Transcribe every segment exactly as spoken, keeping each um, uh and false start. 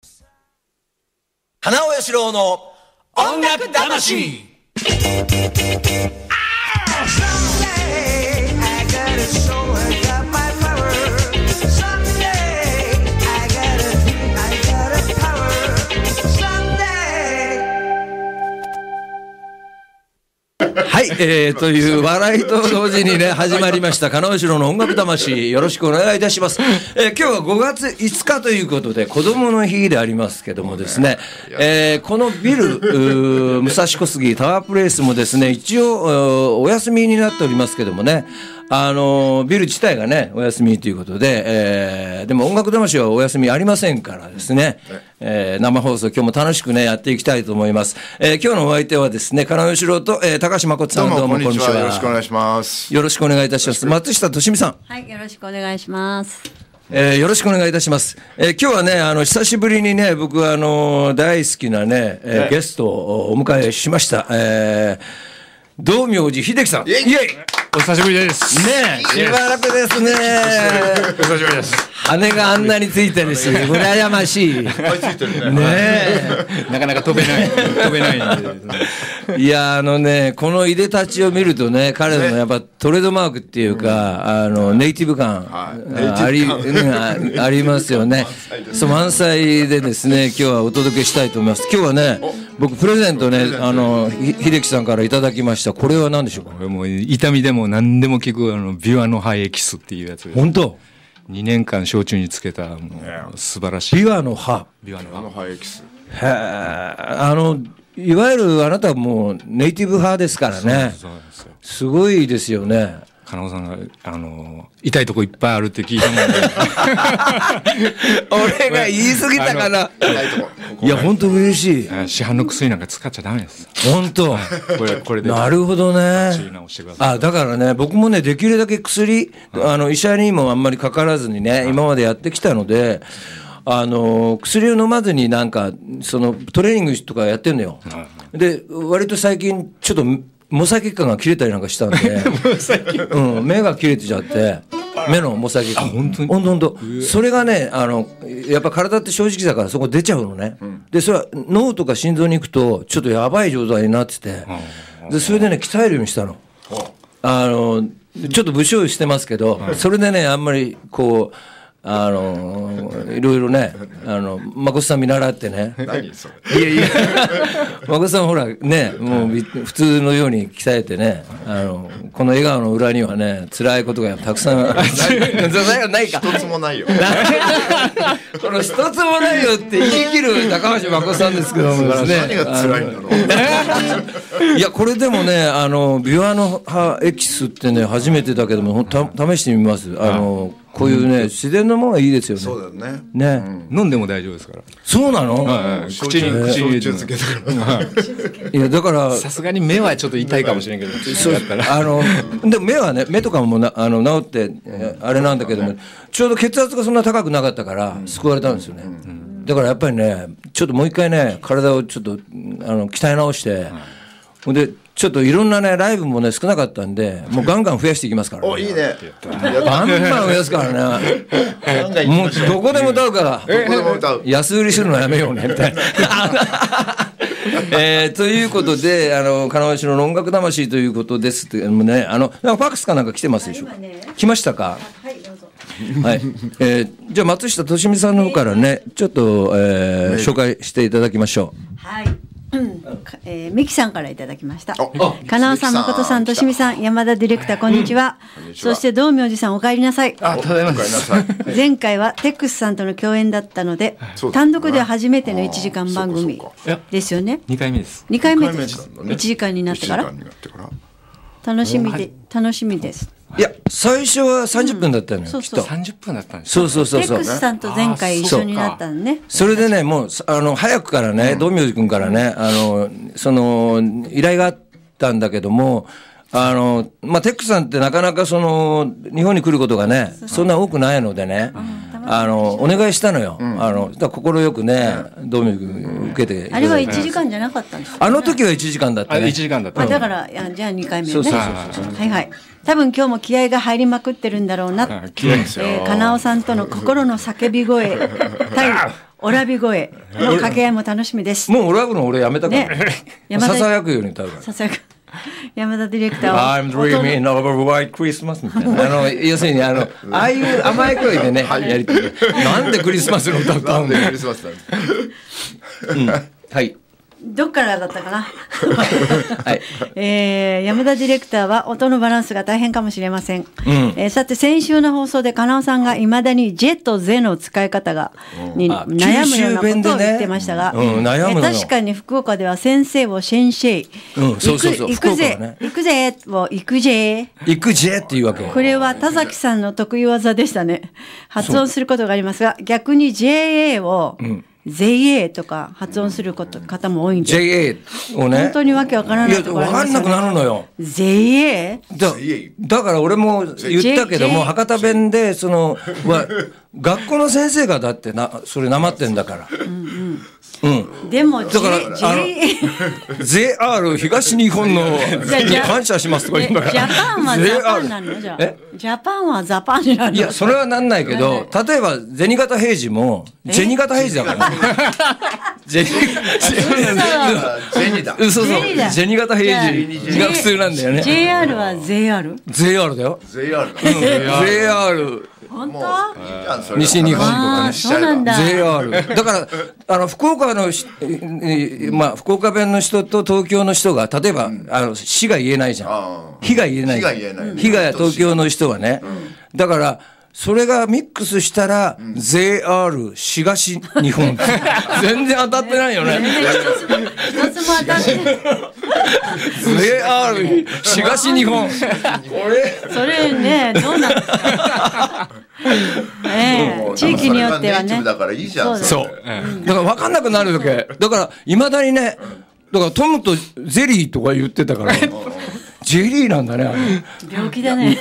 花尾義郎の音楽魂。はい、えー、という笑いと同時にね始まりました金尾義郎の音楽魂、よろしくお願いいたします。えー、今日はごがついつかということで子供の日でありますけどもですね、えー、このビル武蔵小杉タワープレイスもですね一応お休みになっておりますけどもね、あのビル自体がねお休みということで、えー、でも音楽魂はお休みありませんからですね、えー、生放送今日も楽しくねやっていきたいと思います。えー、今日のお相手はですね金尾義郎と、えー、高橋誠さん、どうもこんにちは。 よろしくお願いします。 よろしくお願いいたします。松下俊美さん、 はい、よろしくお願いします。 えー、よろしくお願いいたします。えー、今日はねあの久しぶりにね僕はあの大好きなね、えー、ゲストをお迎えしました。えー、道明寺秀樹さん、イエイ、 お久しぶりです。 ねえ、しばらくですね。 お久しぶりです。 羽があんなについてるし、羨ましい。ねえ、なかなか飛べない、飛べないんで。いや、あのね、このいでたちを見るとね、彼のやっぱトレードマークっていうか、あのネイティブ感ありありますよね。そう満載でですね、今日はお届けしたいと思います。今日はね、僕プレゼントね、あの秀樹さんからいただきました。これは何でしょうか。 これもう痛みでも何でも効くあのビワの葉エキスっていうやつです。 本当。 にねんかん焼酎につけたもう素晴らしいビワの葉。 ビワの葉エキス。 へえ、あのいわゆるあなたはもうネイティブ派ですからね。そうですよ。すごいですよね。 金尾さんがあの痛いとこいっぱいあるって聞いたもんで俺が言い過ぎたかな。いや本当嬉しい。 市販の薬なんか使っちゃダメです。 本当。 これこれでなるほどね。あ、だからね僕もねできるだけ薬、あの医者にもあんまりかからずにね今までやってきたので、あの薬を飲まずになんかそのトレーニングとかやってんのよ。で割と最近ちょっと毛細血管が切れたりなんかしたんでうん、目が切れてちゃって目の毛細血管、本当に本当本当それがねあのやっぱ体って正直だからそこ出ちゃうのね、うん、でそれは脳とか心臓に行くとちょっとやばい状態になってて、でそれでね鍛えるようにしたの。あのちょっと不祥事してますけど、それでねあんまりこうあのいろいろね、あの誠さん見習ってね。 何それ。 いやいや、誠さんほらね、もう普通のように鍛えてね、あのこの笑顔の裏にはね、辛いことがたくさんないか。 一つもないよ。 この一つもないよって言い切る高橋誠さんですけどもですね。 何が辛いんだろう。いやこれでもね、あのビワの葉エキスってね初めてだけどもた試してみます。あのこういうね自然のものがいいですよね。 そうだよね。 ね、 うん、飲んでも大丈夫ですから。 そうなの？ はい、口に口に入れてつけたから。 いやだからさすがに目はちょっと痛いかもしれんけど。 そうあのでも目はね目とかもなあの治ってあれなんだけども、ちょうど血圧がそんな高くなかったから救われたんですよね。だからやっぱりねちょっともう一回ね体をちょっとあの鍛え直して、ほんでちょっといろんなねライブもね少なかったんでもうガンガン増やしていきますから、ね、 おいいね。 バンバン増やすからねもうどこでも歌うからどこでも歌う。 安売りするのやめようねみたいなえー、ということであの金尾義郎の音楽魂ということですってね、あのなんかファックスかなんか来てますでしょうか。来ましたか。 はいどうぞ。 はい、えー、じゃあ松下俊美さんの方からねちょっと、えー、紹介していただきましょう。 はい。うんえー、ミキさんからいただきました。金尾さん、誠さん、俊美さん、山田ディレクターこんにちは。そして道明寺さんお帰りなさい。 あ、ただいまです。 前回はテックスさんとの共演だったので単独では初めてのいちじかん番組ですよね。 にかいめです。 にかいめです。いちじかんになってから楽しみで楽しみです。 いや最初はさんじゅっぷんだったのよ、うん、 そうそうきっとさんじゅっぷんだったんですそうそうそうそう。 テックスさんと前回一緒になったのね。 それでねもうあの早くからね、うん、道明寺君からねあのその依頼があったんだけども、あのまあテックさんってなかなかその日本に来ることがね そ, そんな多くないのでね、うん、あのお願いしたのよ、うん、あの快くね道明寺君受けて、 あれはいちじかんじゃなかったんですか、ね、 あの時はいちじかんだったね。 いちじかんだった。 あだからいやじゃあにかいめね。 そうそうそうそうはいはい。多分今日も気合が入りまくってるんだろうな、 気合ですよ、 えー、金尾さんとの心の叫び声対オラビ声の掛け合いも楽しみです。 もうオラブの俺やめたからね。ささやくように歌うから。 ささやく。山田ディレクターは I'm dreaming of a white Christmas みたいな。あの要するにあのああいう甘い声でね、はい、やりたい。なんでクリスマスの歌歌うんだよ。クリスマスだ。うん。はい。 どっからだったかな、はい。えー、山田ディレクターは音のバランスが大変かもしれません。うん、えー、さて先週の放送で金尾さんがいまだにジェとゼの使い方がに悩むようなことを言ってましたが、ね、うん、悩むの、えー、確かに福岡では先生を先生、うん、そうそうそう、行くぜ、ね、行くぜを行くぜ行くぜっていうわけ。 これは田崎さんの得意技でしたね。発音することがありますが、逆に ジェーエー を、うん、ゼーエー とか発音すること方も多いんで、 ジェーエー をね、 本当にわけわからないところありますよね。 いや分かんなくなるのよゼーエーだ, だから俺も言ったけども、博多弁でそのは学校の先生がだってなそれなまってんだから、うんうんうん、 でもだからあの ジェイアール 東日本の感謝しますとか言うんだから、 ジャパンはザパンなの？じゃあジャパンはザパンになるの？ いやそれはなんないけど、例えば銭形平次も銭形平次だから銭だそうそう銭形平次が普通なんだよね。 ジェイアール は ゼーアール？ ゼーアール だよ。 ゼーアール だ、 うん、ゼーアール本当？ 西日本とかね。 そうなんだ。 ゼーアール だからあの福岡のまあ福岡弁の人と東京の人が例えば、うん、あの市が言えないじゃん。日が言えない。日が言えない。日が東京の人はね。うん、だからそれがミックスしたら、うん、ゼーアール 東日本全然当たってないよね。 一つも当たってない。 ゼーアール 東日本それねどうなのねえ地域によってはね。 だからいいじゃん。 そう。だから分かんなくなるわけ。だからいまだにね、だからトムとゼリーとか言ってたからジェリーなんだねあれ。 病気だね。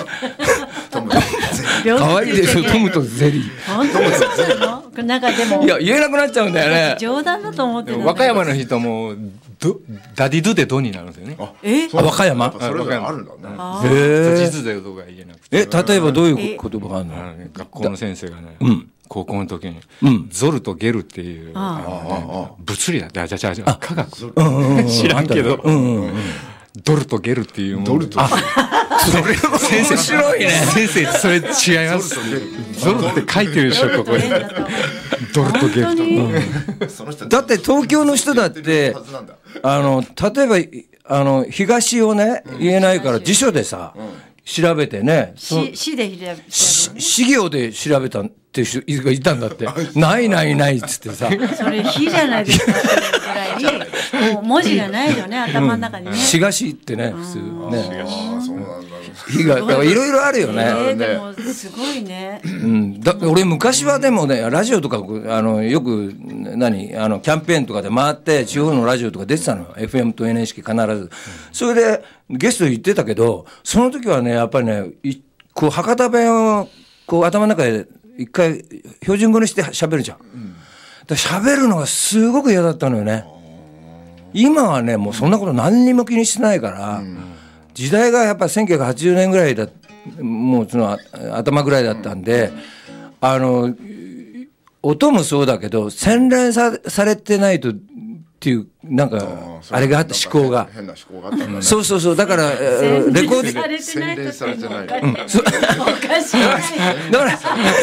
可愛いですよトムとゼリー。 本当ですか？なんかでもいや言えなくなっちゃうんだよね。 冗談だと思ってた。 和歌山の人もドダディドでドになるんですよね。 え？ あ和歌山？ それがあるんだね。 へえ。 実でとか言えなくて。 え例えばどういう言葉があるの？ 学校の先生がね、 うん、 高校の時に、 うん、 ゾルとゲルっていう物理だってじゃじゃじゃ科学知らんけど。ドルとゲルっていうもの。 ドルとゲル。 それも面白いね。 先生それ違います。ゾルって書いてるでしょここに。ドルとゲルと。 だって東京の人だってあの例えばあの東をね言えないから辞書でさ調べてね。 市で調べて。 市行で調べたっていう人がいたんだって。ないないないっつってさ。 それ火じゃないですか。ぐらいもう文字がないよね頭の中にね。 市が市ってね普通ね。 そうなんだ。 火がだからいろいろあるよね。 えー、でもすごいね。 うん。だ俺昔はでもねラジオとかあのよく何あのキャンペーンとかで回って地方のラジオとか出てたのよ。エフエム と エヌエイチケー 必ず。それでゲスト行ってたけどその時はねやっぱりねこう博多弁をこう頭の中で一回標準語にして喋るじゃん。うん、だ喋るのがすごく嫌だったのよね。今はねもうそんなこと何にも気にしてないから、うん、時代がやっぱせんきゅうひゃくはちじゅうねんぐらいだもうその頭ぐらいだったんで、うん、あの音もそうだけど洗練 さ, されてないとっていうなんかあれがあった思考が変な思考があったんだね。 そうそうそうだからレコーディ洗練されてない。おかしい。 だから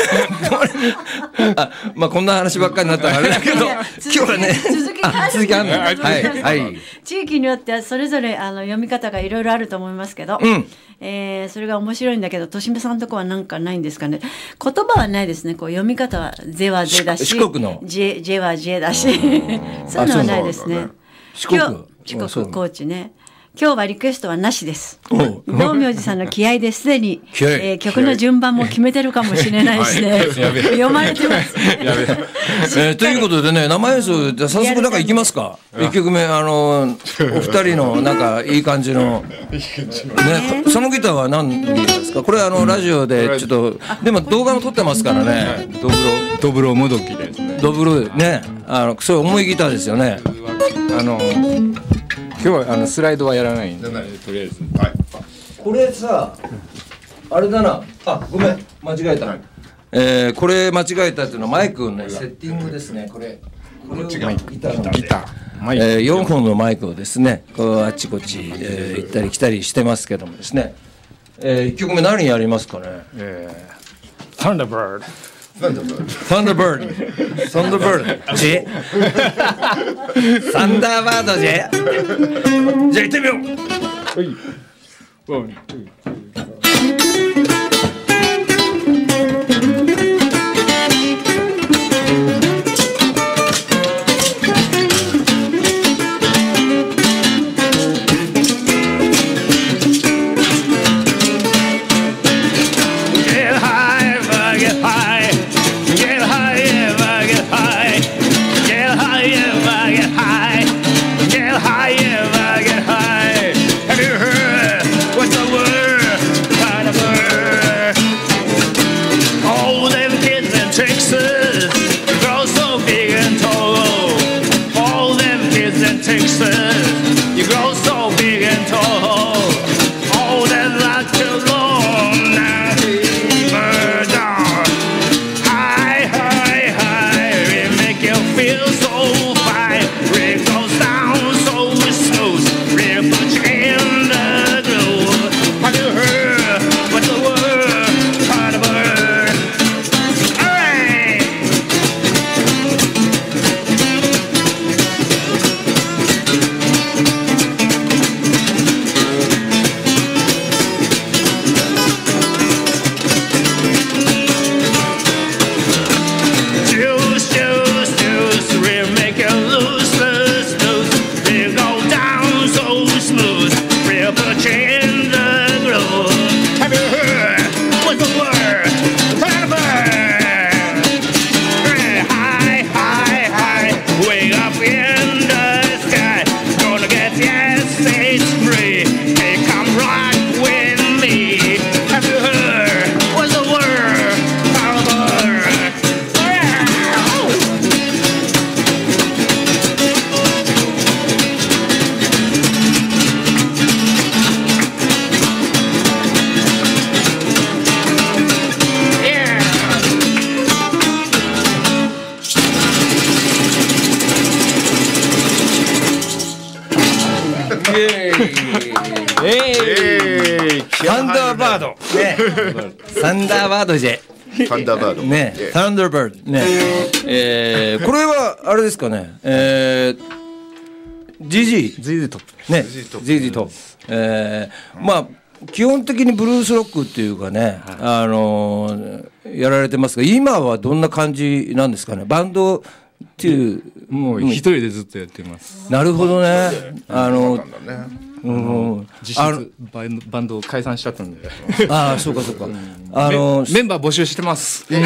あまあこんな話ばっかりになったらあれだけど今日はね続きがある。 続きあるはいはい。 地域によってはそれぞれあの読み方がいろいろあると思いますけど、 うんえー、それが面白いんだけどとしめさんのとこはなんかないんですかね。言葉はないですね。こう読み方はゼはゼだし四国のジェ、ジェはジェだしそういうのはないですね。 四国四国高知ね。今日はリクエストはなしです。道明寺さんの気合ですでに、えー、曲の順番も決めてるかもしれないしね、はい、読まれてますねやべえー、ということでね生演奏早速なんかいきますか。いっきょくめあのお二人のなんかいい感じの、ね、そのギターは何ですか。これあのラジオでちょっとでも動画も撮ってますからね。 ドブロドブロもどきですね。 ドブロねあのそういう重いギターですよね。 あの今日はあのスライドはやらないんで、とりあえず、はい、 これさあれだなあごめん間違えた、はい、 えー、これ間違えたっていうのはマイクの、ね、セッティングですね。これこれをギターのギター、 えー、よんほんのマイクをですねこうあっちこっち、えー、行ったり来たりしてますけどもですね、えー、いっきょくめ何やりますかね。 えー、サンダーバード。 サンダーバード。サンダーバード。ジサンダーバードジじゃあ行ってみよう。 はい。 サンダーバード、ね、サンダーバードじゃサンダーバードね、サンダーバードね、えー、これはあれですかね、えー、ジジージジー トップね、ジジートップ、えー、まあ基本的にブルースロックっていうかね、はい、あのー、やられてますが、今はどんな感じなんですかね。バンドっていうもう一人でずっとやってます。 なるほどね。あのうん、実質バンド、バンドを解散しちゃったんで。 ああ、そうかそうか。あのメンバー募集してます。うん、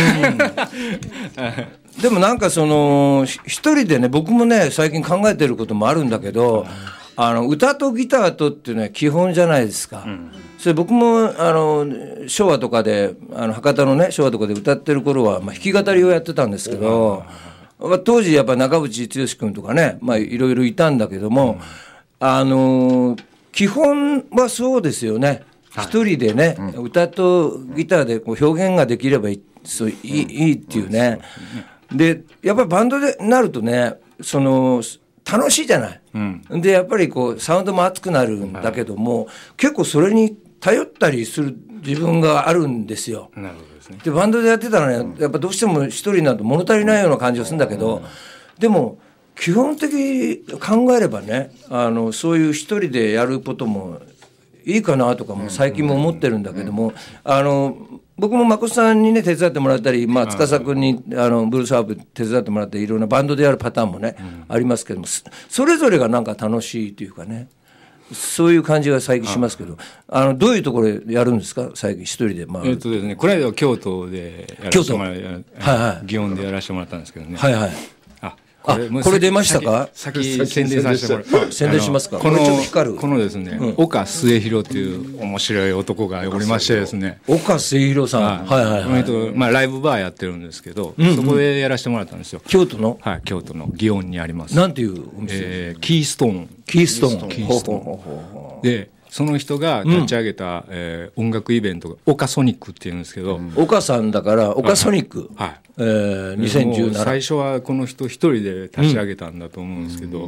でもなんかその一人でね、僕もね最近考えてることもあるんだけど、あの歌とギターとっていうのは基本じゃないですか。うん、それ僕もあの昭和とかであの博多のね昭和とかで歌ってる頃は、まあ、弾き語りをやってたんですけど、まあ、当時やっぱ中渕剛君とかね、まあ、いろいろいたんだけども、うん、あの基本はそうですよね。一人でね、うん、歌とギターでこう表現ができればいい、そういい、いいっていうね。でやっぱりバンドでなるとね、その楽しいじゃない、うん、でやっぱりこうサウンドも熱くなるんだけども、はい、結構それに頼ったりする自分があるんですよ。 なるほどですね。 でバンドでやってたらね、やっぱどうしても一人になると物足りないような感じがするんだけど、でも基本的に考えればね、あのそういう一人でやることもいいかなとかも最近も思ってるんだけども、あの僕も誠さんにね手伝ってもらったり、まあ、司君にあのブルースハープ手伝ってもらっていろんなバンドでやるパターンもね、うん、ありますけども、それぞれがなんか楽しいというかね、そういう感じが最近しますけど、あのどういうところでやるんですか最近一人で。まあえっとですね、この間は京都でやらせてもらはいはい、祇園でやらせてもらったんですけどね。 はいはい。あ、これ出ましたか？ 先宣伝させてもらう。 宣伝しますか？ このこのですね、岡末広という面白い男がおりましてですね。 岡末広さん、はいはいはい。 とまあライブバーやってるんですけど、そこでやらせてもらったんですよ。 京都の？ はい、京都の祇園にあります。 なんていうお店？ キーストーン。 キーストーン。 キーストーン。で、 その人が立ち上げた、うんえー、音楽イベントがオカソニックっていうんですけど、うん、 オカさんだからオカソニック、 はいえー、にせんじゅうなな最初はこの人一人で立ち上げたんだと思うんですけど、うん、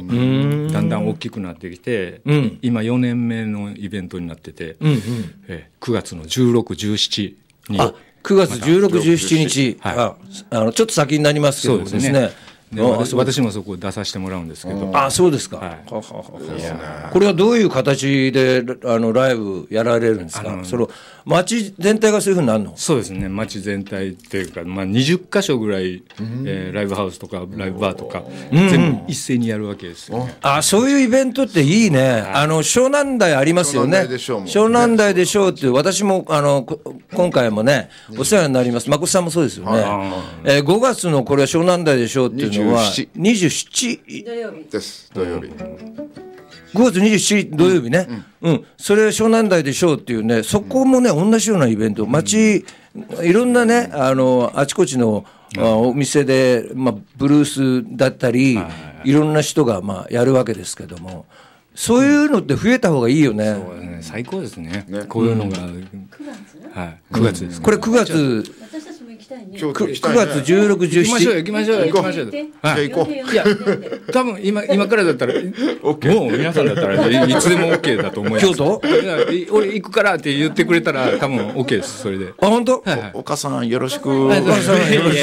だんだん大きくなってきて、うん、今よねんめのイベントになってて、うんうんえー、くがつのじゅうろく、じゅうしちにあくがつじゅうろく、じゅうしちにち、はい、ああのちょっと先になりますけどですね。そうですねで私, 私もそこ出させてもらうんですけど。 あ、そうですか。はい、はははこれはどういう形であのライブやられるんですか。その街全体がそういうふうになるの。 そうですね。街全体っていうか、まあ、にじゅっかしょぐらい、えー、ライブハウスとかライブバーとか、うん、全部一斉にやるわけですよね。 あ、そういうイベントっていいね。はい、あの湘南台ありますよね。湘南台でしょうっていう私もあの今回もねお世話になります。誠さんもそうですよね。えー、ごがつのこれは湘南台でしょうっていうのはにじゅうなな土曜日です土曜日ごがつにじゅうしち土曜日ね、うんうん、それ湘南台でしょうっていうねそこもね同じようなイベント街いろんなねあのあちこちの、うん、お店で、まあ、ブルースだったりいろんな人が、まあ、やるわけですけどもそういうのって増えた方がいいよね。 そうですね最高ですね、ねこういうのが、うん、くがつ、はい、くがつです、ね、 これくがつくがつじゅうろく、じゅうしち行きましょうよ行きましょうよ行きましょうよ。行こう。いや多分今今からだったらもう皆さんだったらいつでも OK だと思います。 京都？ 俺行くからって言ってくれたら多分 OK ですそれで。 あ本当？ はいはい、お母さんよろしく。 お母さんよろし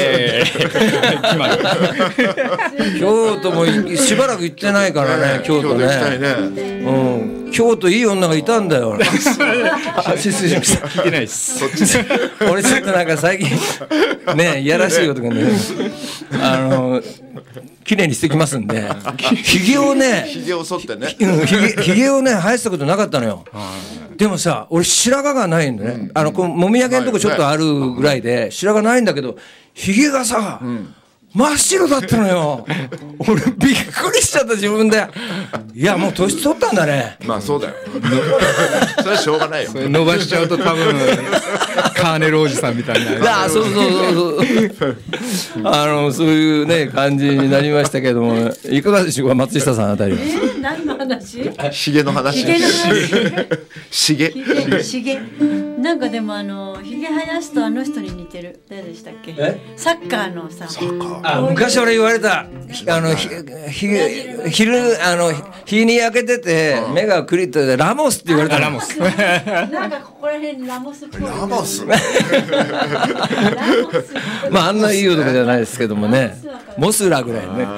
く。京都もしばらく行ってないからね京都ね。うん京都いい女がいたんだよ。あ失礼しました。 聞いてないです。 俺ちょっとなんか最近ねいやらしいことがねあの綺麗にしてきますんでひげをねひげを剃ってねひげをね生やしたことなかったのよ。でもさ俺白髪がないんだね、うん、あのこうもみあげのとこちょっとあるぐらいで白髪ないんだけどひげがさ、うん真っ白だったのよ。俺びっくりしちゃった自分で。いやもう年取ったんだね。 まあそうだよ。それはしょうがないよ。 それ伸ばしちゃうと多分カーネルおじさんみたいな。 あそうそうそうそうあのそういうね感じになりましたけどもいかがでしょうか松下さんあたりは。 えー、何の話？ ひげの話。 ひげの話。 しげ。 ひげ。なんかでもあのひげ生やすとあの人に似てる。誰でしたっけ？サッカーのさ。 サッカー。 あ昔俺言われたあのひひ昼あの日に焼けてて目がクリッとでラモスって言われた。 ラモスなんかここら辺にラモスっぽいラモスまああんないい男じゃないですけどもねモスラぐらいね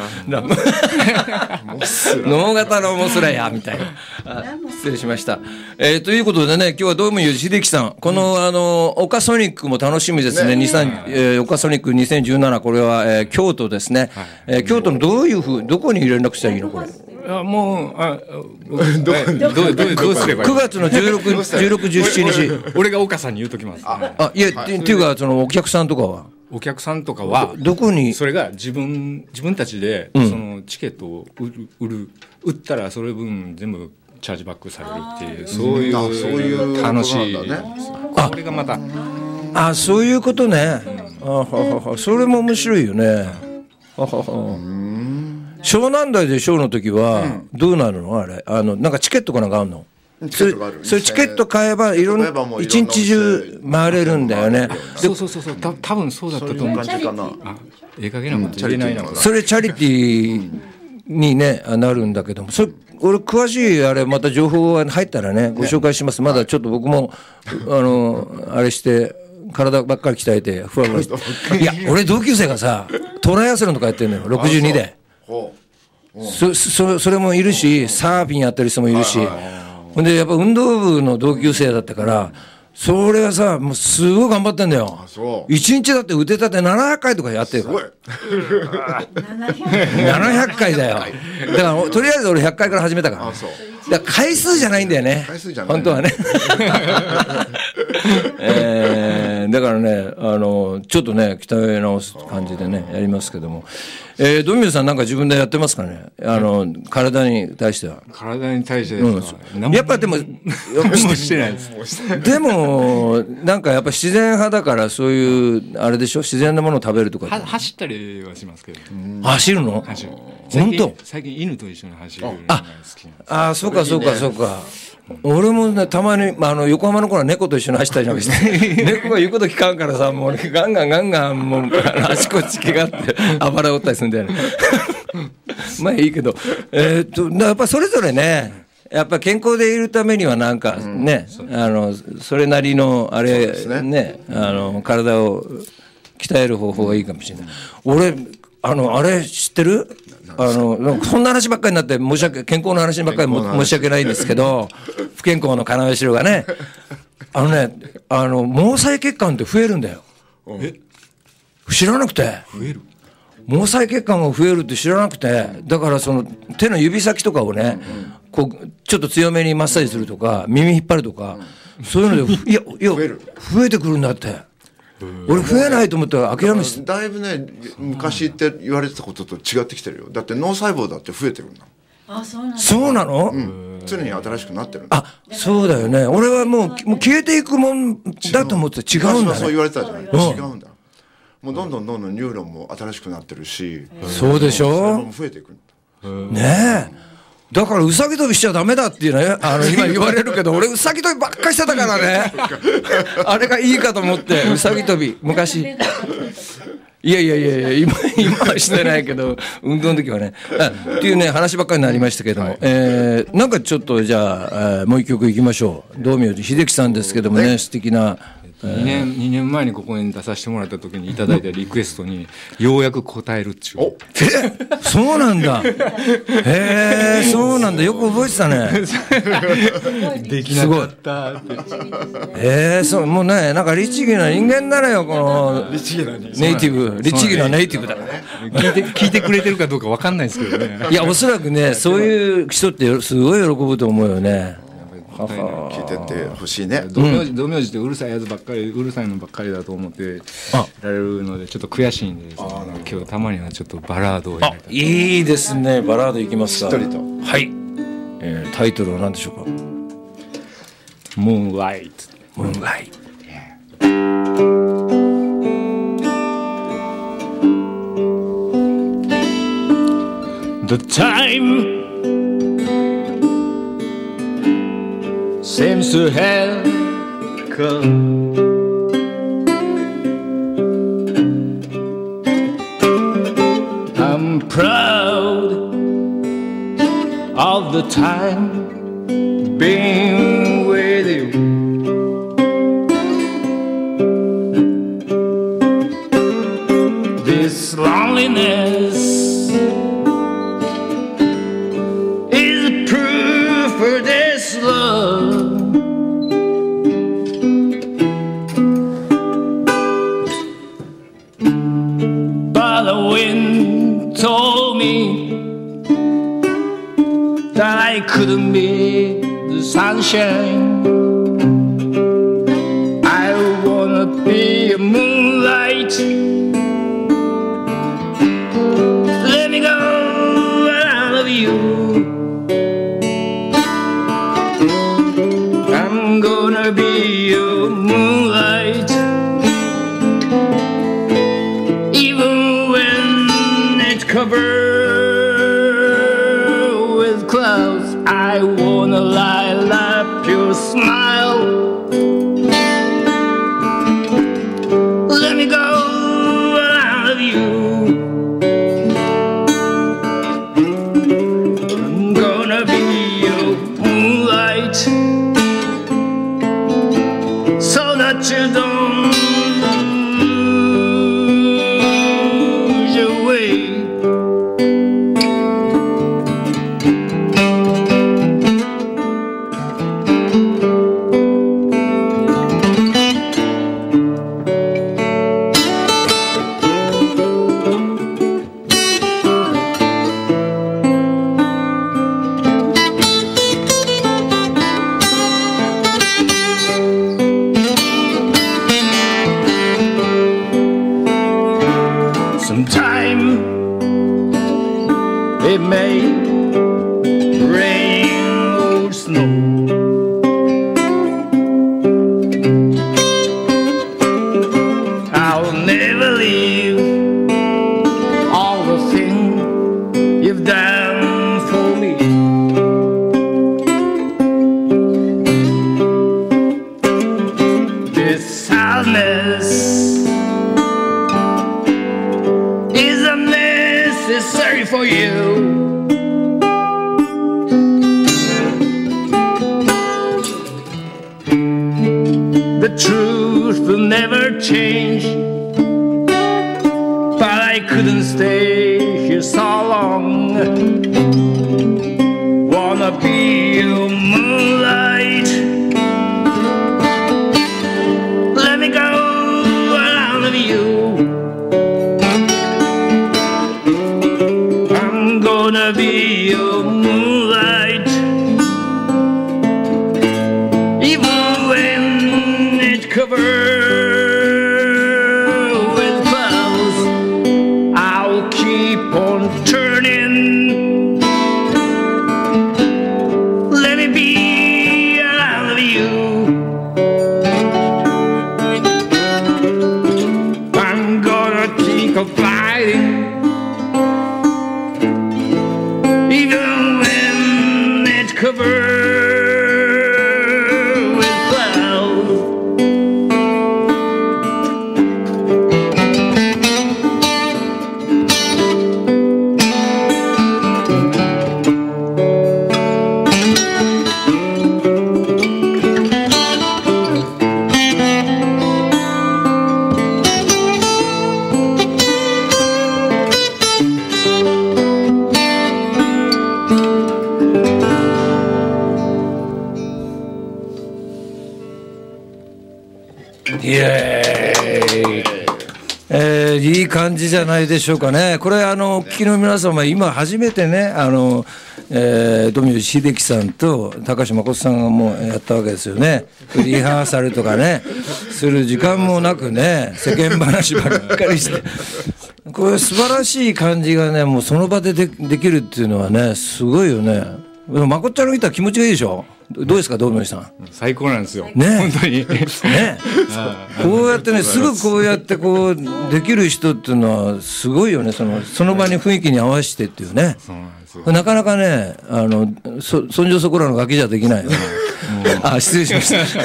脳型のモスラやみたいな失礼しました、えー、ということでね今日はどうも秀樹さんこの、うん、あのオカソニックも楽しみですね、ねえー、オカソニックにせんじゅうななこれは、えー、京都ですね、はいえー、京都のどういうふうどこに連絡したらいいのこれあもうあどどどどうすればいいくがつのじゅうろく、じゅうろく、じゅうしちにち俺が岡さんに言うときます、ね、 あいや、はい、っていうかそのお客さんとかはお客さんとかはどこにそれが自分自分たちで、うん、そのチケットを売る売る売ったらそれ分全部チャージバックされるっていうそういう、そういう楽しい、ね、これがまたあそういうことね、うん、あはははそれも面白いよね、ははは湘南台でショーの時はどうなるのあれあのなんかチケットかなんかあるのそれそれチケット買えばいろんな一日中回れるんだよね。 そうそうそうそうた多分そうだったと思う。 感じかな。 あええ加減なこと言えないな。 それチャリティーにねなるんだけどもそれ俺詳しいあれまた情報が入ったらねご紹介します。まだちょっと僕もあのあれして体ばっかり鍛えてふわふわしていや俺同級生がさトライアスロンとかやってるのよろくじゅうにで。そ, そ, それもいるしサーフィンやってる人もいるしほんでやっぱ運動部の同級生だったからそれがさもうすごい頑張ってんだよ。一日だって腕立てななひゃっかいとかやってるからななひゃっかいだよ。だからとりあえず俺ひゃっかいから始めたから、ね、だから回数じゃないんだよね本当はね、えー、だからねあのちょっとね鍛え直す感じでねやりますけども、えー、ドミルさんなんか自分でやってますかねあの体に対しては。 体に対してですか、 うん、やっぱでもしてないですでもなんかやっぱ自然派だからそういうあれでしょ自然なものを食べるとかは走ったりはしますけど、 走るの走る本当最近犬と一緒に走るのが好きなんです。 ああ、そうかそうかそうか。俺もね、たまに、まあ、あの横浜の頃は猫と一緒に走ったりなんかして猫が言うこと聞かんからさ、もう俺ガンガンガンガンもうあちこち気があって暴れおったりするんだよねまあいいけど、えー、っとやっぱそれぞれね、やっぱ健康でいるためにはなんかね、うん、あのそれなりのあれ ね, ねあの体を鍛える方法がいいかもしれない。俺あのあれ知ってる？あのそんな話ばっかりになって申し訳健康の話ばっかり申し訳ないんですけど不健康の要代がねあのねあの毛細血管って増えるんだよ。え知らなくて増える毛細血管が増えるって知らなくて、だからその手の指先とかをね、こうちょっと強めにマッサージするとか耳引っ張るとか、そういうのでいやいや増えてくるんだって。俺増えないと思ったら諦めてだいぶね昔って言われてたことと違ってきてるよ。だって脳細胞だって増えてるんだ。 あ、そうなの？ そうなの？ うん、常に新しくなってるんだ。あ、そうだよね。俺はもう、もう消えていくもんだと思って違うんだね。 そう言われてたじゃない。違うんだ。もうどんどんどんどんニューロンも新しくなってるし、 そうでしょ？ 細胞も増えていく。 ねえ。だからうさぎ跳びしちゃダメだっていうね、あの今言われるけど俺うさぎ跳びばっかりしてたからねあれがいいかと思ってうさぎ跳び昔いやいやいやいや今今はしてないけど運動の時はねっていうね話ばっかりになりましたけども、はい、えー、なんかちょっとじゃあもう一曲いきましょう。道明寺秀樹さんですけどもね、素敵なにねん、にねんまえにここに出させてもらった時にいただいたリクエストにようやく応えるっちゅう。 えそうなんだ。へえそうなんだ。よく覚えてたねできなかったって。 えー、そうもうねなんか律儀な人間だねよこのネイティブ律儀なネイティブだからね。 聞いて聞いてくれてるかどうかわかんないですけどね。 いやおそらくねそういう人ってすごい喜ぶと思うよね。 聞いてってほしいね。 道明寺道明寺ってうるさいやつばっかりうるさいのばっかりだと思ってられるのでちょっと悔しいんで、今日たまにはちょっとバラードをやりたい。 いいですね。バラードいきますか。 しっとりと。 はい、えー、タイトルは何でしょうか。 ムーンライト。 ムーンライト。 The time seems to have come. I'm proud of the time being with you. This loneliness is proof for this love. But the wind told me that I couldn't be the sunshine. I wanna be a moonlight. Let me go, I love you. I'm gonna be your moonlight. Even when it's covered with clouds, I wanna light up your smile. Let me go, I love you. I'm gonna be your moonlight, so that you don't lose your way. Sometime it may rain or snow. I'll never leave all the things you've you've done for me. This sadness is unnecessary for you. The truth will never change, but I couldn't stay here so long. Wanna be your moonlight. Let me go around with you. I'm gonna be your moonlight. Even when it's covered with clouds, I'll keep on turning. Let me be around with you. I'm gonna think of flying, even when it's covered with clouds. イエーイ、えー、いい感じじゃないでしょうかね。これあのお聞きの皆様、今初めてね、あの、えー、富吉秀樹さんと高橋誠さんがもうやったわけですよね。リハーサルとかねする時間もなくね、世間話ばっかりしてこれ素晴らしい感じがね、もうその場で で, できるっていうのはね、すごいよね。誠ちゃんのギター気持ちがいいでしょ。どうですか、道明さん。 最高なんですよ、 ね、 本当にねこうやってね、すぐこうやってこうできる人っていうのはすごいよね。そのその場に雰囲気に合わせてっていうね。 そうなんですよ。 なかなかね、あのそそんじょそこらのガキじゃできないよね。あ、失礼しました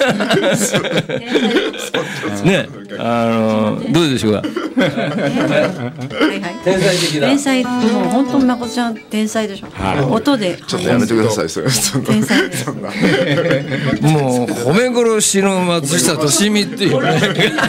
ね、あのどうでしょうか。 はいはい、 天才的だ。 天才、もう本当にまこちゃん天才でしょ、はい、音でちょっとやめてください、それ。 天才ですそんなもう褒め殺しの松下利美っていうね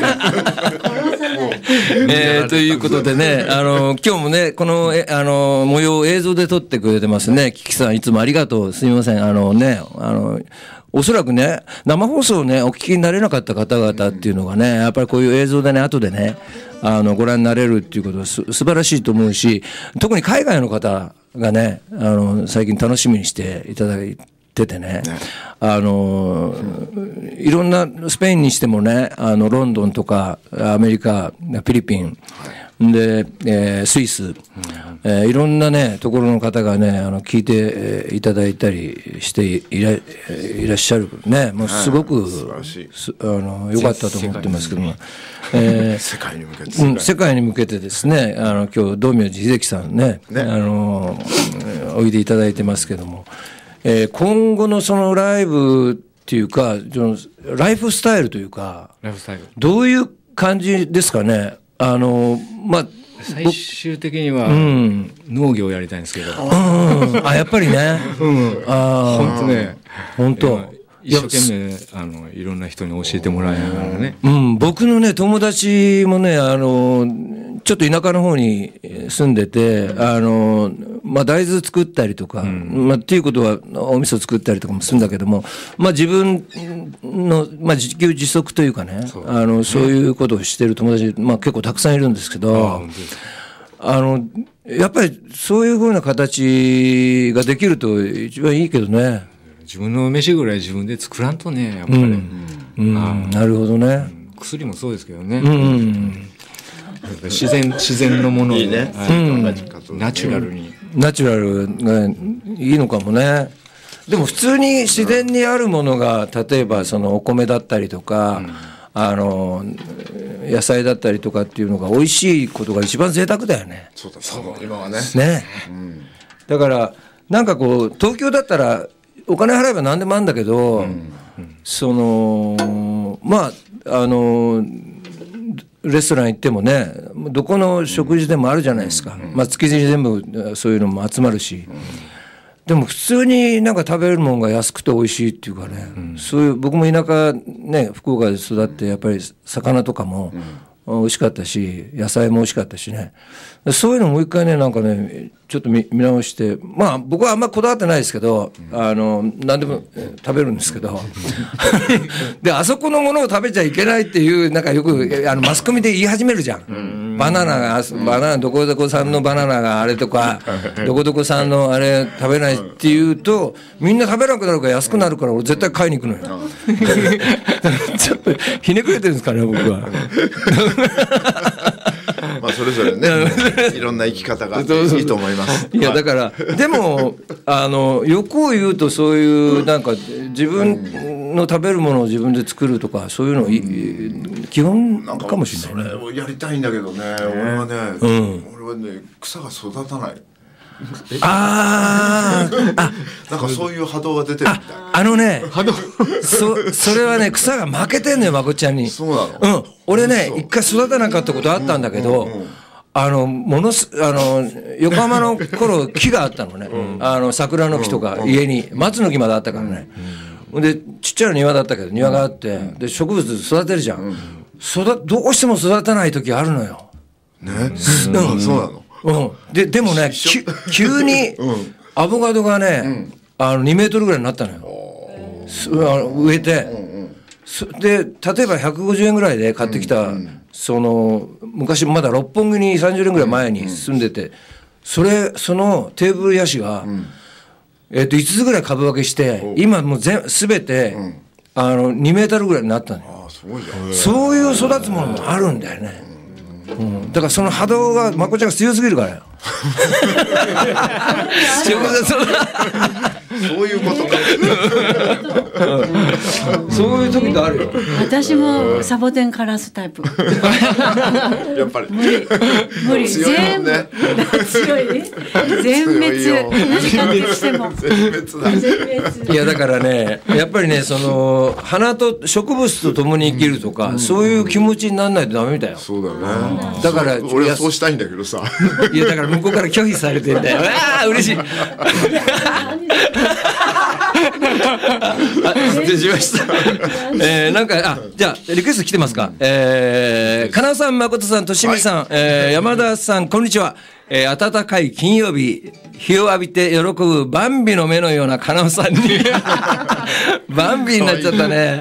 えー、ということでね、あの今日もね、このえあの模様を映像で撮ってくれてますね。キキさんいつもありがとう。すみません、あのね、あのおそらくね、生放送をねお聞きになれなかった方々っていうのがね、やっぱりこういう映像でね、後でね、あのご覧になれるっていうことはす素晴らしいと思うし、特に海外の方がね、あの最近楽しみにしていただいててね、あのいろんなスペインにしてもね、あのロンドンとかアメリカ、フィリピンで、えー、スイス、えー、いろんなねところの方がね、あの聞いて、えー、いただいたりしてい ら, いらっしゃるね。もうすごく、はい、素晴らしい、あの良かったと思ってますけども、えー、 世界に向けて、 うん、世界に向けてですね、あの今日道明寺秀樹さん ね, ねあのおいでいただいてますけども、えー、今後のそのライブっていうか、そのライフスタイルというか、 ライフスタイルどういう感じですかね。あのまあ最終的には農業をやりたいんですけど、 うんうん、あやっぱりね、うん、あ本当ね、 本当一生懸命あのいろんな人に教えてもらいながらね、 うん、僕のね友達もね、あのちょっと田舎の方に住んでて、あの、まあ、大豆作ったりとか、うん、まあ、っていうことはお味噌作ったりとかもするんだけども、まあ、自分の、まあ、自給自足というかね、そうあのそういうことをしてる友達、まあ、結構たくさんいるんですけど、あのやっぱりそういうふうな形ができると一番いいけどね。 自分の飯ぐらい自分で作らんとね、やっぱり、うんうん、なるほどね、 うん、薬もそうですけどね、 うん、 自然自然のものをいいね、 はいうん、 ナチュラルに、 ナチュラルがいいのかもね。でも普通に自然にあるものが、例えばそのお米だったりとか、うん、あの野菜だったりとかっていうのが美味しいことが一番贅沢だよね。 そうだそう今はね。 ね、うん、だからなんかこう東京だったらお金払えば何でもあるんだけど、うんうん、そのまああのレストラン行ってもねどこの食事でもあるじゃないですか、うんまあ、築地に全部そういうのも集まるし、うん、でも普通になんか食べるものが安くて美味しいっていうかね、うん、そういう僕も田舎ね福岡で育ってやっぱり魚とかも美味しかったし野菜も美味しかったしね、そういうのもう一回ねなんかねちょっと 見, 見直してまあ僕はあんまりこだわってないですけど、うん、あの何でも食べるんですけどであそこのものを食べちゃいけないっていうなんかよくあのマスコミで言い始めるじゃん、うん、バナナがバナナどこどこ産のバナナがあれとか、うん、どこどこ産のあれ食べないっていうとみんな食べなくなるから安くなるから俺絶対買いに行くのよ、うん、ちょっとひねくれてるんですかね僕はまあそれぞれねいろんな生き方があっていいと思います。 いやだからでもあの欲を言うとそういうなんか自分の食べるものを自分で作るとかそういうの、うん、基本かもしれないね。 それをやりたいんだけどね俺はね、うん、俺はね草が育たない。 ああなんかそういう波動が出てるみたい。 あ, あのねそ, それはね草が負けてんのよまこちゃんに。 そうなの、 うん、俺ね一回育てなかったことあったんだけど、うんうんうん、あのものすあの横浜の頃木があったのね、うん、あの桜の木とか家に松の木まであったからね、うん、でちっちゃな庭だったけど庭があって、うん、で植物育てるじゃん、うん、育どうしても育たない時あるのよね、うんうん、そうなの。 うん、で, でもね急にアボカドがね、うん、あのにメートルぐらいになったのよ植えて、うんうん、で例えばひゃくごじゅうえんぐらいで買ってきた、うんうん、その昔まだ六本木にさんじゅうねんぐらい前に住んでて、うん、それそのテーブルヤシが、うんえー、といつつぐらい株分けして今もう全全て、うん、あのにメートルぐらいになったのよ。あ、すごいじゃん。そういう育つものもあるんだよね。うん、だからその波動がまこちゃんが強すぎるからよそういうことかそういう時があるよ。 私もサボテン枯らすタイプやっぱり無理無理強いもんね。 強い全滅何買ってきても全滅だ。 いやだからねやっぱりねその花と植物と共に生きるとか、うん、そういう気持ちにならないとダメみたいよ。 そうだね、 うん、だから俺はそうしたいんだけどさいやだから向こうから拒否されてんだよああ嬉しいあ失礼しましたえー、なんかあじゃあリクエスト来てますか、えー、金尾さん誠さんとしみさん、はいえー、山田さんこんにちは、えー、暖かい金曜日日を浴びて喜ぶバンビの目のような金尾さんにバンビになっちゃったね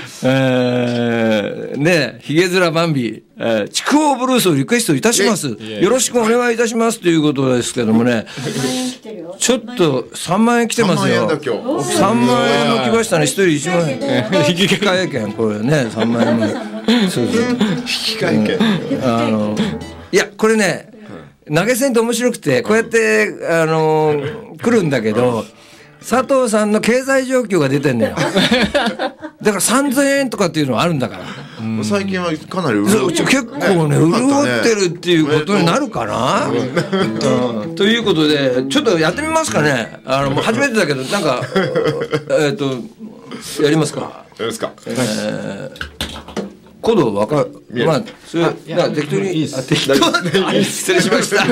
えー、ねひげ面バンビえー、筑豊ブルースをリクエストいたします。よろしくお願いいたしますということですけどもねちょっとさんまんえん来てますよ。さんまんえんも来ましたね。一人いちまんえん引き換え券これねさんまんえんもそうそう引き換え券、 うん、あのいやこれね投げ銭って面白くてこうやってあの来るんだけど佐藤さんの経済状況が出てんのよだからさんぜんえんとかっていうのはあるんだから、 うん、最近はかなり潤って結構ね潤ってるっていうことになるかな、うん、ということでちょっとやってみますかね。あのもう初めてだけどなんかえっとやりますか。 やりますか、えーコードわかる。まあそれだ適当にいいあ適当に失礼しました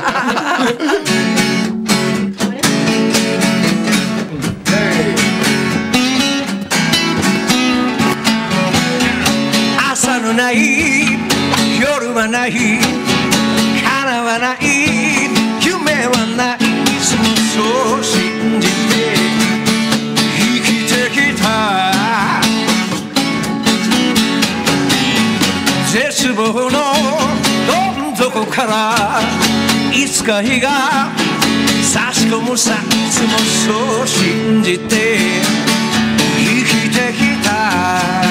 朝のない夜はない叶わない夢はないそう信じて生きてきた絶望のどん底からいつか日が差し込むさいつもそう信じて生きてきた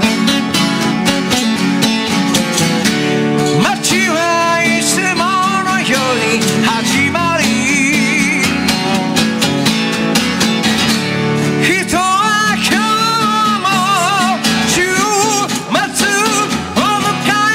街はいつものように始まり人は今日も週末を迎え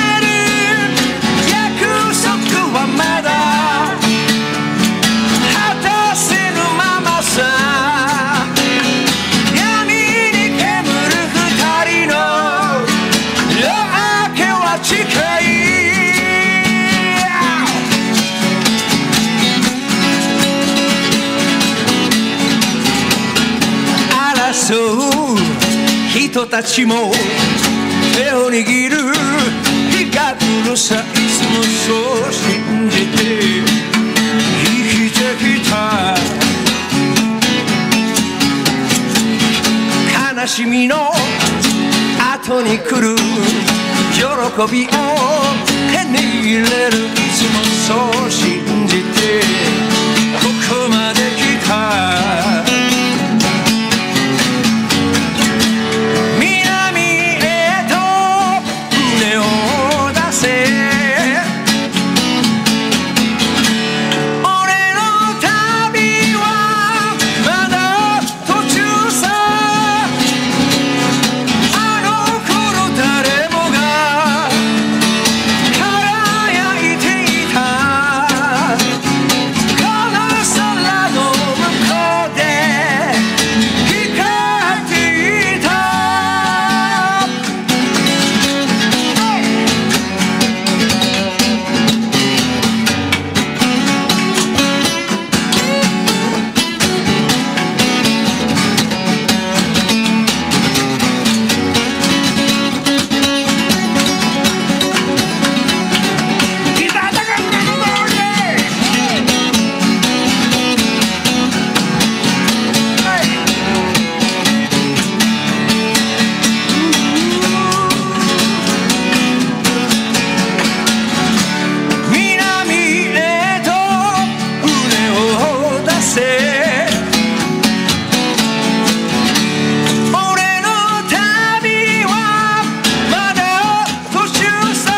争う人たちも手を握る日が来るさ、いつもそう信じて生きてきた。悲しみの後に来る喜びを手に入れる、いつもそう信じてここまで来た。南へと船を出せ、俺の旅はまだ途中さ。あの頃誰もが輝いていた。この空の向こうで光っていた。南へと船を出せ、俺の旅はまだ途中さ。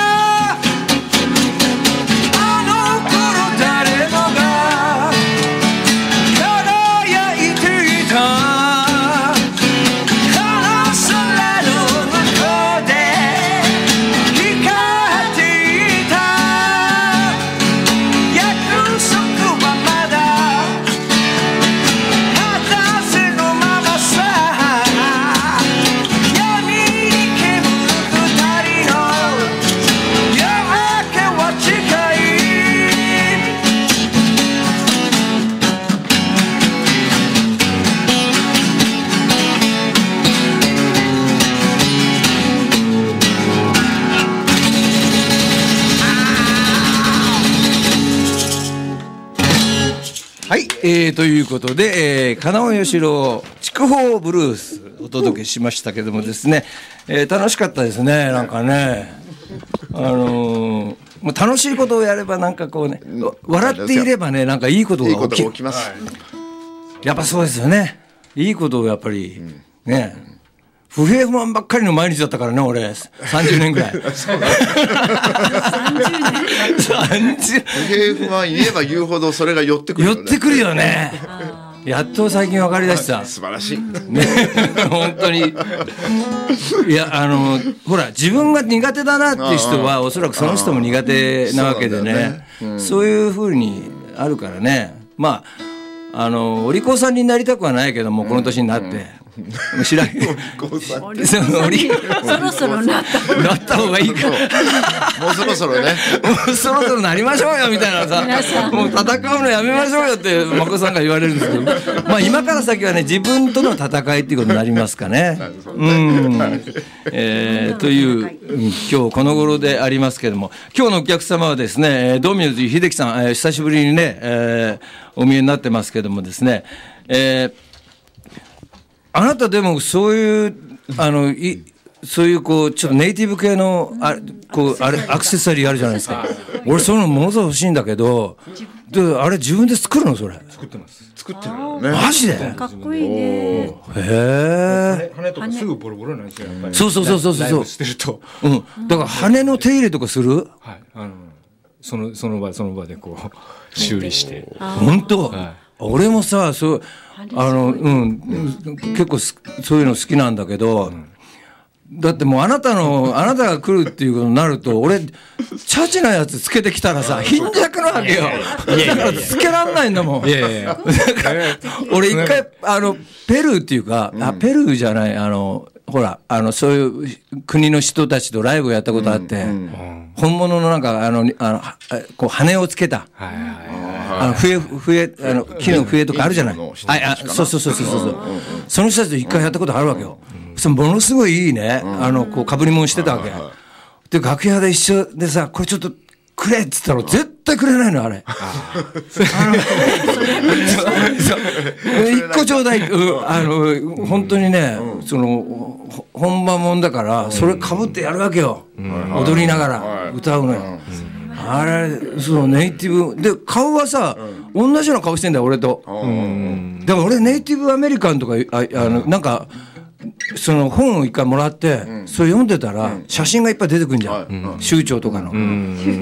あの頃誰もが輝いていた。この空の向こうで光っていた。約束はまだ果たせぬままさ。闇に煙る二人の夜明けは近い。はい、えー、ということで、えー、金尾義郎筑豊ブルースお届けしましたけどもですね、えー、楽しかったですね。なんかね、あのー、もう楽しいことをやればなんかこうね、笑っていればね、なんかいいこといいことが起きが起きます。 やっぱそうですよね。いいことをやっぱり、ね、不平不満ばっかりの毎日だったからね、俺さんじゅうねんぐらい。さんじゅう不平不満言えば言うほどそれが寄ってくるよね。 寄ってくるよね。やっと最近分かりだした。 素晴らしい。 ね、本当に。いや、あの、ほら、自分が苦手だなっていう人は、おそらくその人も苦手なわけでね。そういうふうにあるからね。まあ、あの、お利口さんになりたくはないけども、この年になって。知らんそのおりそろそろなったなった方がいいか。 もうそろそろね。 もうそろそろなりましょうよみたいなさ、もう戦うのやめましょうよって眞子さんが言われるんですけど、まあ今から先はね、自分との戦いっていうことになりますかね。うん、えー、という、うん、今日この頃でありますけども、今日のお客様はですね、道明寺秀樹さん、えー、久しぶりにね、えー、お見えになってますけどもですね、えーあなたでもそういうあのいそういうこうちょっとネイティブ系のあこうあれアクセサリーあるじゃないですか。俺そういうのものすごい欲しいんだけど、であれ自分で作るのそれ？ 作ってます。 作ってるよね。 マジで？ かっこいいね。 へえ。 羽とかすぐボロボロなんですよ。やっぱりそうそうそうそうそう。 ライブしてると。 うん。だから羽の手入れとかする？ はい。あのそのその場その場でこう修理して。 本当？はい。俺もさ、そうあのうん結構そういうの好きなんだけど、うん、だってもうあなたのあなたが来るっていうことになると俺チャチなやつつけてきたらさ貧弱なわけよ。だからつけらんないんだもん。いやいやいやだから俺一回あのペルーっていうか、うん、あペルーじゃないあのほらあのそういう国の人たちとライブをやったことあって、うんうん、本物のなんかあのあのこう羽をつけた、はいはいはい、あの笛笛あの木の笛とかあるじゃない。ああそうそうそうそうそう、うんうん、その人たちと一回やったことあるわけよ。うん、それものすごいいいね、うん、あのこう被り物してたわけ。はいはい、で楽屋で一緒でさこれちょっとくれっつったら絶対くれないのあれ。一個ちょうだい、あの本当にね、うん、その本番もんだからそれかぶってやるわけよ、うん、踊りながら歌うのよ、うん、あれそのネイティブで顔はさ、うん、同じような顔してんだよ俺と、うん、だから俺ネイティブアメリカンとかああのなんかその本を一回もらって、うん、それ読んでたら、うん、写真がいっぱい出てくるんじゃん、うん、州長とかの、うん、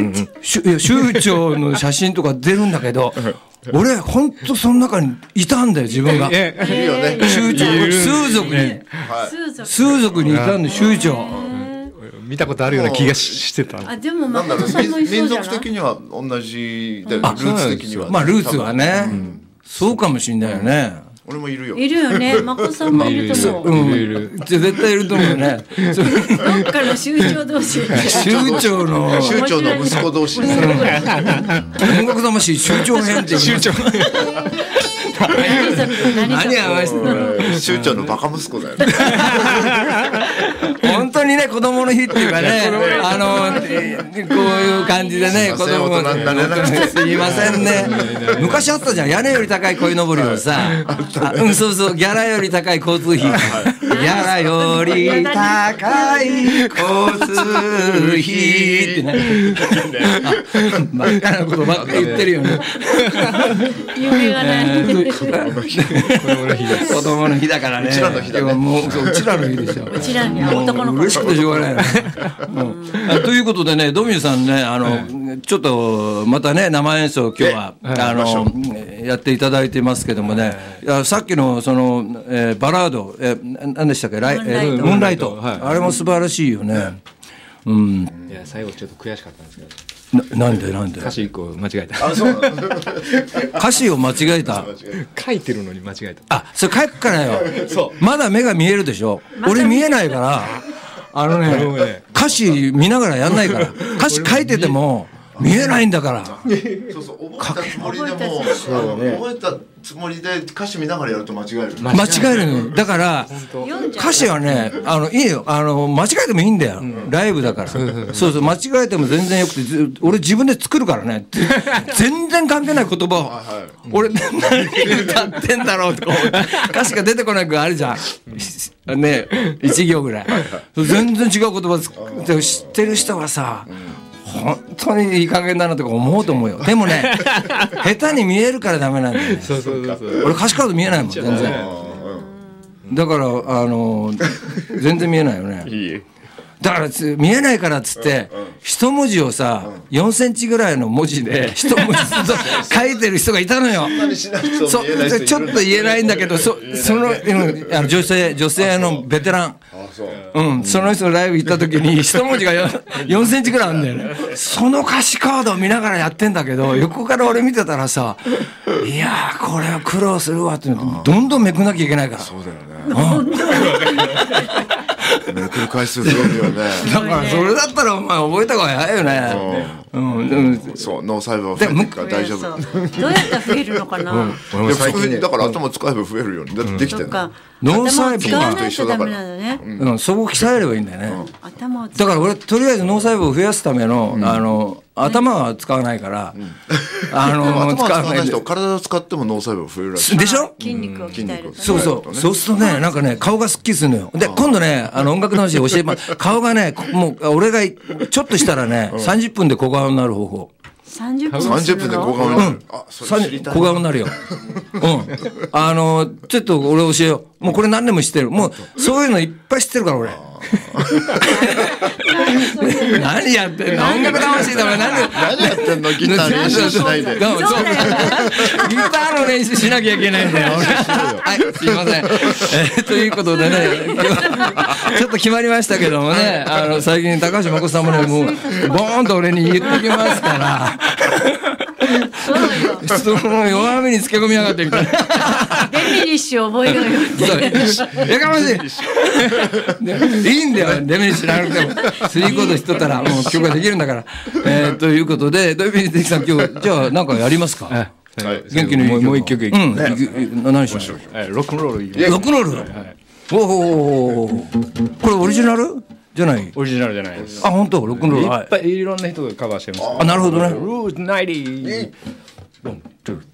州長の写真とか出るんだけど俺本当その中にいたんだよ自分が。いるよね。州長数族に、はい、数族にいたんで州長。 見たことあるような気がしてた。 あでもまあ民族的には同じでルーツ的には、 まあルーツはね、うん、そうかもしれないよね。 俺もいるよ。 いるよね。まこさんもいると思う。 うん、いるいる。絶対いると思うよね。 どっかの州長同士。 州長の州長の息子同士。音楽魂州長編って州長。何合わせてる州長のバカ息子だよね。 本当にね子供の日っていうかねあのこういう感じでね子供もすいませんね。昔あったじゃん屋根より高い鯉のぼりをさ、うんそうそうギャラより高い交通費、ギャラより高い交通費ってね。バカなことばっかり言ってるよね。 夢がない。 子供の日だからね。うちらの日だね。もううちらの日でしょ。 うちらに男の子。 嬉しくてしょうがないよね。ということでね、ドミューさんね、あのちょっとまたね生演奏今日はあのやっていただいてますけどもね、さっきのそのバラード何でしたっけ、ムーンライト、あれも素晴らしいよね。うん。 いや最後ちょっと悔しかったんですけど。 な, なんでなんで歌詞一個間違えた。 あそう歌詞を間違えた。 書いてるのに間違えた。 あそれ書くからよ。そうまだ目が見えるでしょ。俺見えないからあのね歌詞見ながらやんないから。歌詞書いてても見えないんだから。 そうそう覚えたつもりでも覚えたつもりで歌詞見ながらやると間違える。 間違えるの。だから歌詞はねあのいいよ、あの間違えてもいいんだよ、うん、ライブだから。そうそう間違えても全然よくて俺自分で作るからね。全然関係ない言葉を、はいはい、俺何歌ってんだろうとか歌詞が出てこないくあるじゃんねいち行ぐらい全然違う言葉で知ってる人はさ、うん本当にいい加減だなとか思うと思うよ。でもね下手に見えるからダメなんだよね。そうそうそうそう。俺歌詞カード見えないもん全然。だからあの全然見えないよね。いいだから見えないからっつって一文字をさよんセンチぐらいの文字で一文字ずつ書いてる人がいたのよ。そちょっと言えないんだけど そ, そのあの女性女性のベテラン、うん、その人のライブ行った時に一文字が 4, よんセンチぐらいあるんだよね。その歌詞カードを見ながらやってんだけど横から俺見てたらさいやーこれは苦労するわってどんどんめくなきゃいけないから。そうだよね。 めくる回数増えるよね。 だからそれだったらお前覚えた方が早いよね。うんうん、 そう脳細胞が増えてるから大丈夫。 どうやったら増えるのかな。うん、 いや普通にだから頭使えば増えるようにだってできてるの。 脳細胞がと一緒だから、ねうん、そこを鍛えればいいんだよね。うん、頭をだから俺とりあえず脳細胞を増やすための、うん、あの頭は使わないから、うん、あの頭は使わない人体を使っても脳細胞増えるらしいでしょ。 筋肉を鍛える、ね、 そうそう、そうするとねなんかね顔がすっきりするのよ。で今度ねあの音楽の話で教えます顔がねもう俺がちょっとしたらね、うん、さんじゅっぷんで小顔になる方法。 さんじゅっぷんで小顔になる、うん、あそれ知りたい。 小顔になるよ。うんあのちょっと俺教えよう。もうこれ何でも知ってる。もうそういうのいっぱい知ってるから俺。何やってんの音楽魂だから何何やってんのギター練習しないで。ギターの練習しなきゃいけないんだよ。はいすいません、えー、ということでねちょっと決まりましたけどもねあの最近高橋真子さんもねもうボーンと俺に言ってきますからそうよ。 その弱みにつけ込みやがってみたいな。 デミリッシュ覚えようよって。 やかましい。いいんだよ、デミリッシュなくてもスリーコードしとったらもう曲ができるんだから。えー、ということでデミリッシュさん今日じゃあなんかやりますか。 はい、 元気のいい曲もう一曲いうん、ね、何しましょう。 ロックンロールいいロックンロール、はい、おおこれオリジナルじゃない。 オリジナルじゃないです。 あ、本当。ロックンロールいっぱいいろんな人がカバーしてます。 あ、なるほどね。 ルートナインティーワン、ツー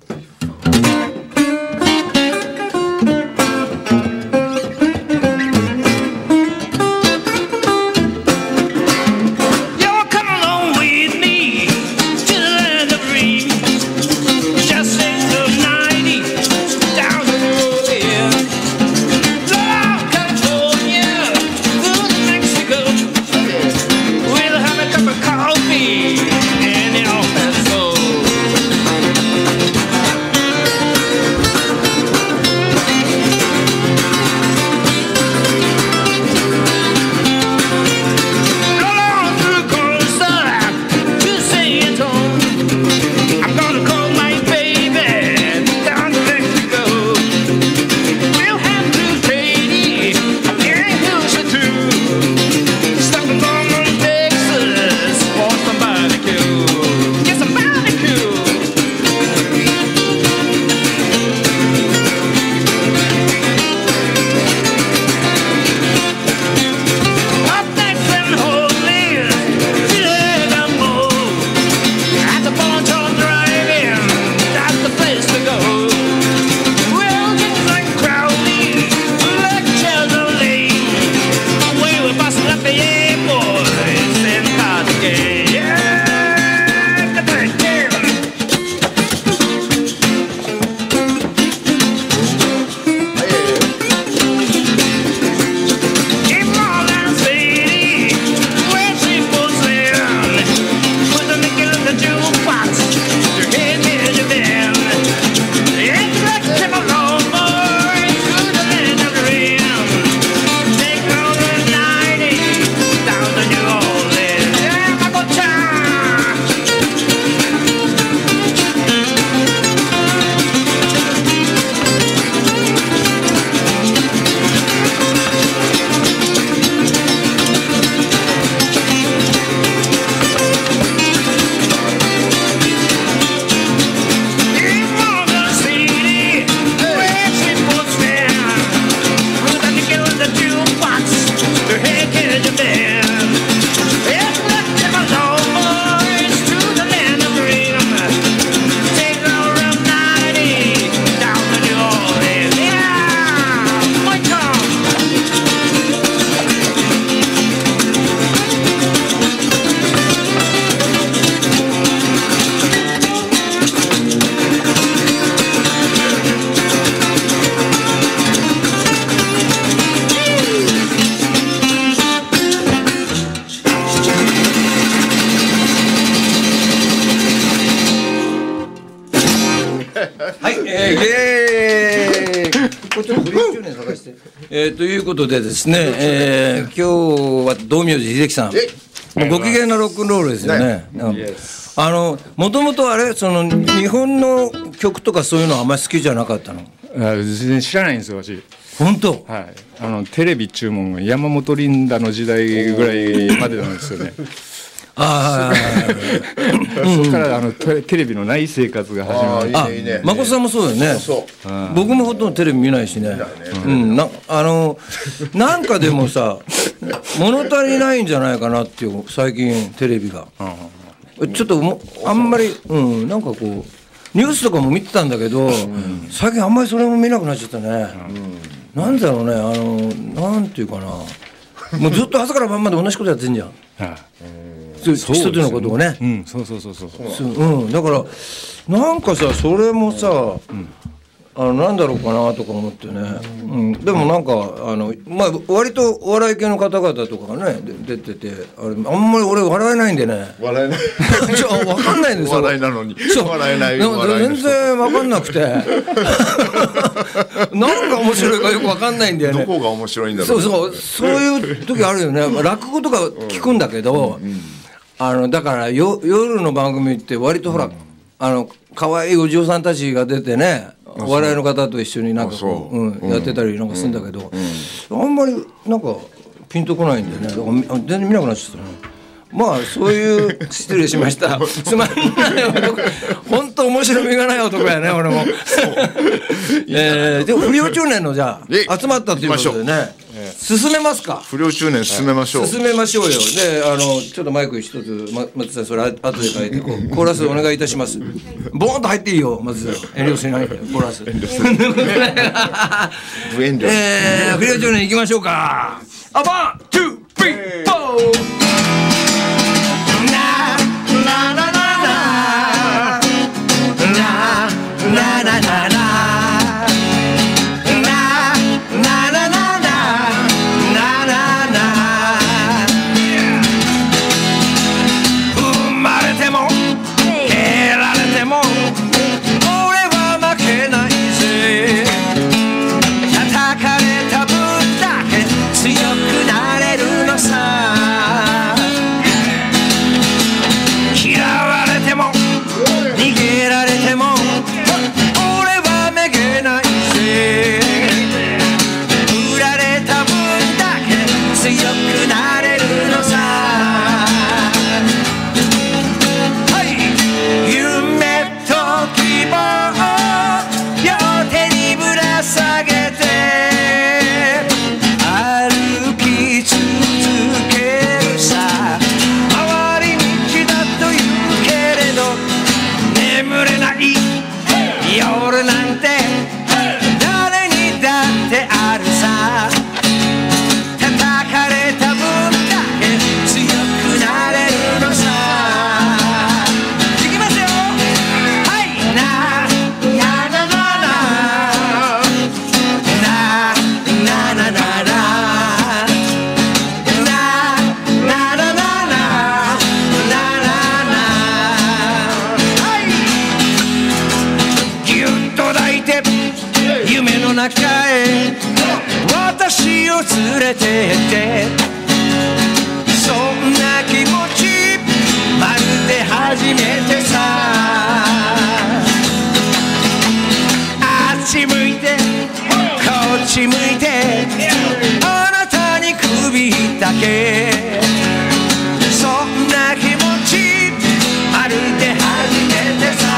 えー、ということでですね、えー、今日は道明寺秀樹さん、もうご機嫌なロックンロールですよね。あのもともとあれその日本の曲とかそういうのはあんまり好きじゃなかったの？ あ全然知らないんですよ私。 本当？ はい。あのテレビ注文が山本リンダの時代ぐらいまでなんですよね。 ああ、 そこからあのテレビのない生活が始まる。 あ、誠さんもそうだよね。 そう。 僕もほとんどテレビ見ないしね。うん、なあのなんかでもさ、物足りないんじゃないかなっていう最近テレビが。ちょっともあんまりうんなんかこうニュースとかも見てたんだけど、最近あんまりそれも見なくなっちゃったね。なんだろうね、あのなんていうかな、もうずっと朝から晩まで同じことやってんじゃん。一つのことをね。 うん、そうそうそうそう。 うん、だからなんかさそれもさ、うん、あのなんだろうかなとか思ってね。うん、でもなんかあのまあ割とお笑い系の方々とかがね出ててあれあんまり俺笑えないんでね。 笑えない。 じゃあ分かんないんですよ。 笑いなのに。 そう笑えない。 全然分かんなくて。なんか面白いかよく分かんないんだよね。 どこが面白いんだろう。 そうそうそういう時あるよね。落語とか聞くんだけど。うんうんうん、あのだからよ夜の番組って割とほら、うん、 あの可愛いお嬢さんたちが出てね、お笑いの方と一緒になんかこう、うん、やってたりなんかするんだけど、うんうん、あんまりなんかピンとこないんでね、全然見なくなっちゃったね。まあそういう失礼しましたつまんない男、本当面白みがない男やね俺もえー、でも不良中年のじゃあ集まったということでね、進めますか。 不良中年進めましょう、 進めましょうよ。で、あのちょっとマイク一つ、ま、松田さんそれ後で書いてこうコーラスお願いいたします。ボーンと入っていいよ松田さん、遠慮しないでコーラス遠慮する無遠慮。 えー、不良中年いきましょうか。あ、ワン、ツー、スリー、フォー。私を連れてってそんな気持ちまるで初めてさ。あっち向いてこっち向いてあなたに首だけそんな気持ちまるで初めてさ。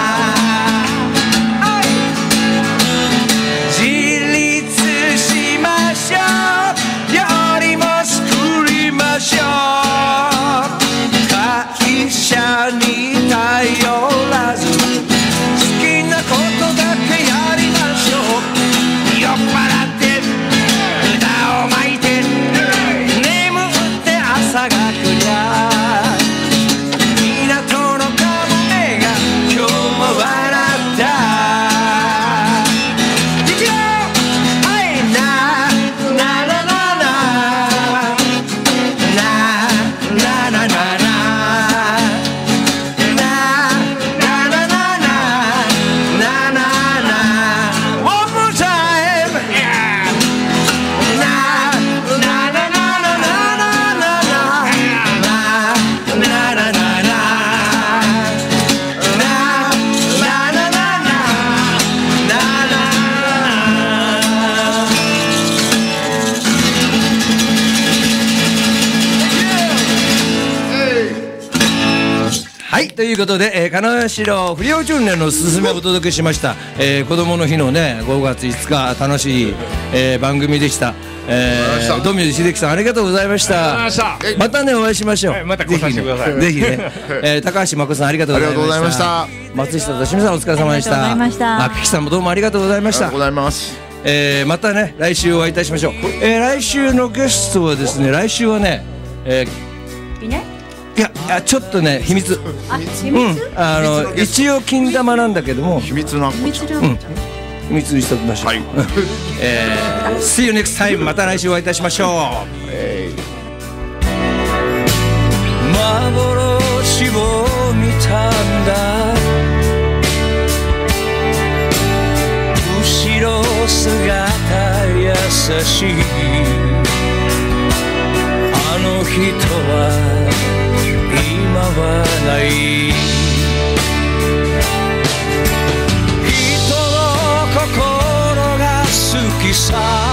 会社に頼らず好きなことだけやりましょう。酔っ払って歌をまいて眠って朝が来りゃ港のカモメが今日も笑ったということで、えー、金城不良中年のすすめをお届けしました、えー、子供の日のねごがついつか楽しい、えー、番組でした。えー、ドミュー秀樹さんありがとうございました。またねお会いしましょう、はい、 また来させてください。 ぜひね、えー、高橋真子さんありがとうございました。松下と清水さんお疲れ様でした。 ありがとうございました。 あききさんもどうもありがとうございました。 ありがとうございます。 えー、またね来週お会いいたしましょう。えー、来週のゲストはですね来週はね、えー、いないいや、いやちょっとね秘密。 あ、秘密？ うん、あの一応金玉なんだけども秘密の秘密の、 うん、秘密にしておきましょう。はい。えー、See you next time。また来週お会いいたしましょう。えー、幻を見たんだ。後ろ姿優しいあの人は今はない。 きさ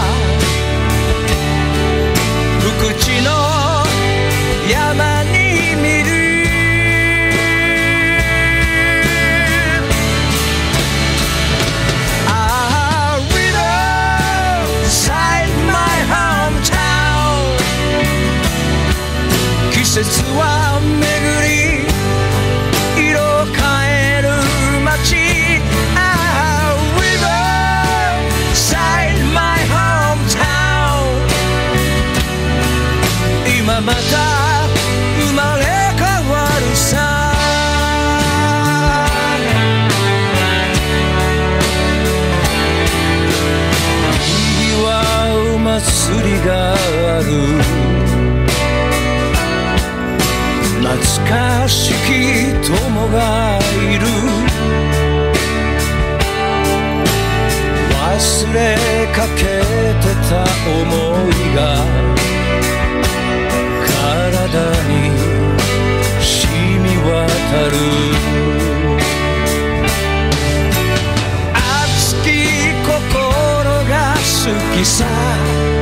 福地の山に見るA river beside my hometown 季節は巡り色変える街今また生まれ変わるさにぎわう祭りがある懐かしき友がいる忘れかけてた想いが体に染み渡る熱き心が好きさ